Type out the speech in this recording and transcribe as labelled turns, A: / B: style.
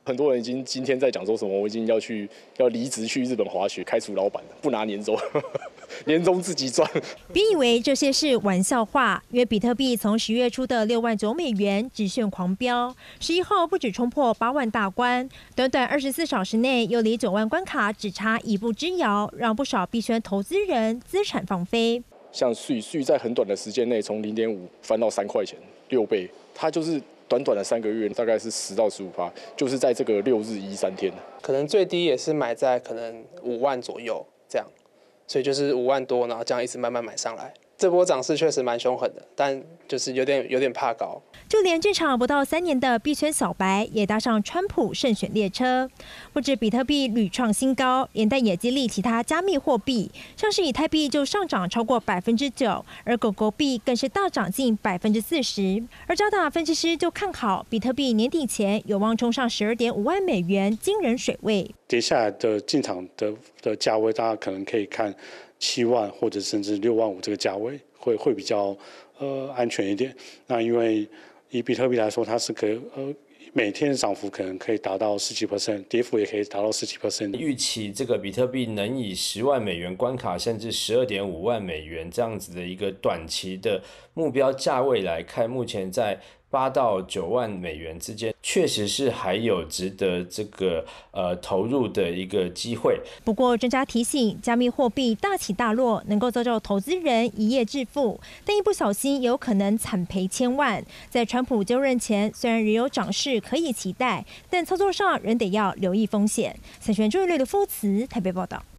A: 很多人已经今天在讲说什么，我已经要离职去日本滑雪，开除老板了，不拿年终，年终自己赚。
B: 别以为这些是玩笑话，因为比特币从10月初的6万9美元直线狂飙，11号不止冲破8万大关，短短24小时内又离9万关卡只差一步之遥，让不少币圈投资人资产放飞。
A: 像税在很短的时间内从0.5翻到3块钱，6倍，它就是短短的3个月，大概是10到15%，就是在这个6日13天。
C: 可能最低也是买在可能5万左右这样，所以就是5万多，然后这样一直慢慢买上来。这波涨势确实蛮凶狠的，但就是有点怕高。
B: 就连这场不到3年的币圈小白也搭上川普胜选列车，不止比特币屡创新高，连带也激励其他加密货币，像是以太币就上涨超过9%，而狗狗币更是大涨近40%。而渣打分析师就看好比特币年底前有望冲上12.5万美元，惊人水位。
D: 接下来的进场的价位，大家可能可以看7万或者甚至6万5这个价位，会比较安全一点。那因为以比特币来说，它是每天涨幅可能可以达到10几%，跌幅也可以达到10几%。
E: 预期这个比特币能以10万美元关卡，甚至12.5万美元这样子的一个短期的目标价位来看，目前在8到9万美元之间，确实是还有值得这个投入的一个机会。
B: 不过专家提醒，加密货币大起大落能够造就投资人一夜致富，但一不小心有可能惨赔千万。在川普就任前，虽然仍有涨势可以期待，但操作上仍得要留意风险。财权注意力的副词台北报道。